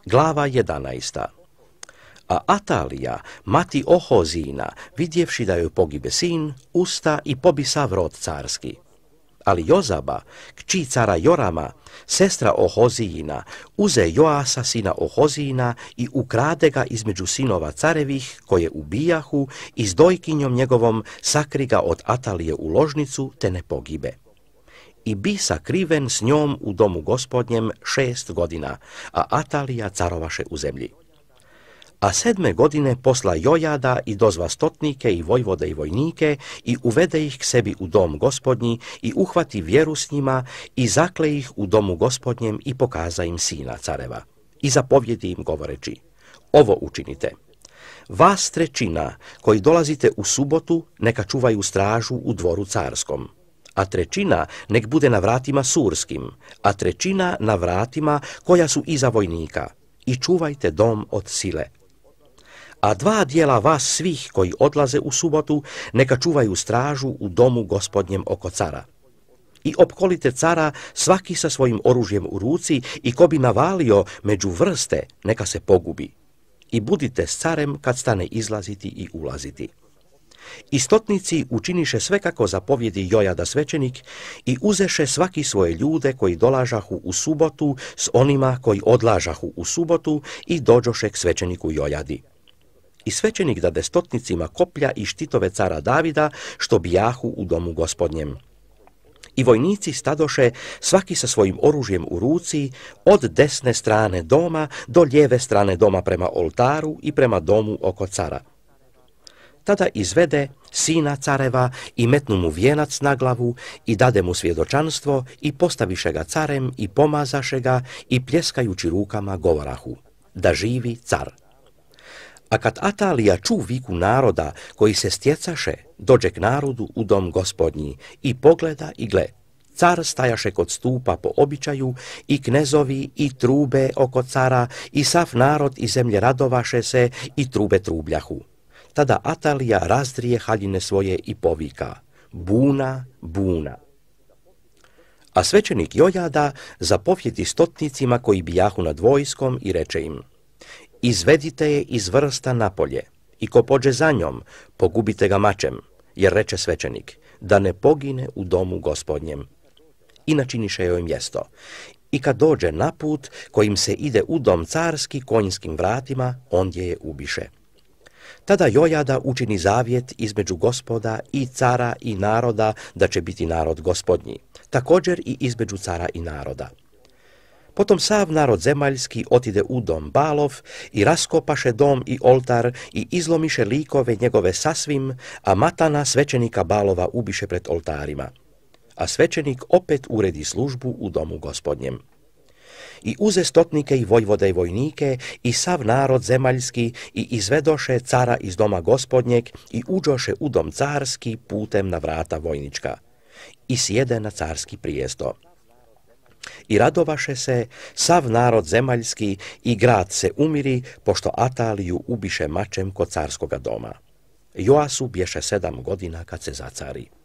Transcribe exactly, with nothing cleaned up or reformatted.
Glava jedanaesta. A Atalija, mati Ohozina, vidjevši da joj pogibe sin, usta i pobisa vrod carski. Ali Jozaba, kći cara Jorama, sestra Ohozijina, uze Joasa sina Ohozijina i ukrade ga između sinova carevih, koje ubijahu, i s dojkinjom njegovom sakri ga od Atalije u ložnicu, te ne pogibe. I bi sakriven s njom u domu gospodnjem šest godina, a Atalija carovaše u zemlji. A sedme godine posla Jojada i dozva stotnike i vojvode i vojnike i uvede ih k sebi u dom gospodnji i uhvati vjeru s njima i zakle ih u domu gospodnjem i pokaza im sina careva. I zapovjedi im govoreći: ovo učinite. Vas trećina koji dolazite u subotu neka čuvaju stražu u dvoru carskom, a trećina nek bude na vratima surskim, a trećina na vratima koja su iza vojnika, i čuvajte dom od sile. A dva dijela vas svih koji odlaze u subotu neka čuvaju stražu u domu gospodnjem oko cara. I opkolite cara svaki sa svojim oružjem u ruci i ko bi navalio među vrste neka se pogubi. I budite s carem kad stane izlaziti i ulaziti. I stotnici učiniše sve kako zapovjedi Jojada svećenik i uzeše svaki svoje ljude koji dolažahu u subotu s onima koji odlažahu u subotu i dođoše k svećeniku Jojadi. I svećenik dade stotnicima koplja i štitove cara Davida, što bijahu u domu gospodnjem. I vojnici stadoše svaki sa svojim oružjem u ruci od desne strane doma do lijeve strane doma prema oltaru i prema domu oko cara. Tada izvede sina careva i metnu mu vijenac na glavu i dade mu svjedočanstvo i postaviše ga carem i pomazaše ga i pljeskajući rukama govorahu: da živi car. A kad Atalija ču viku naroda koji se stjecaše, dođe k narodu u dom gospodnji i pogleda i gle, car stajaše kod stupa po običaju i knezovi i trube oko cara i sav narod i zemlje radovaše se i trube trubljahu. Tada Atalija razdrije haljine svoje i povika: buna, buna. A svećenik Jojada zapovjedi stotnicima koji bijahu nad vojskom i reče im: izvedite je iz vrsta napolje i ko pođe za njom, pogubite ga mačem, jer reče svećenik, da ne pogine u domu gospodnjem. I načiniše joj mjesto. I kad dođe na put kojim se ide u dom carski konjskim vratima, ondje je ubiše. Tada Jojada učini zavjet između gospoda i cara i naroda da će biti narod gospodnji, također i između cara i naroda. Potom sav narod zemaljski otide u dom Balov i raskopaše dom i oltar i izlomiše likove njegove sasvim, a Matana svećenika Balova ubiše pred oltarima. A svećenik opet uredi službu u domu gospodnjem. I uze stotnike i vojvode i vojnike i sav narod zemaljski i izvedoše cara iz doma gospodnjeg i uđoše u dom carski putem na vrata vojnička. I sjede na carski prijesto. I radovaše se sav narod zemaljski i grad se umiri, pošto Ataliju ubiše mačem kod carskoga doma. Joasu bješe sedam godina kad se zacari.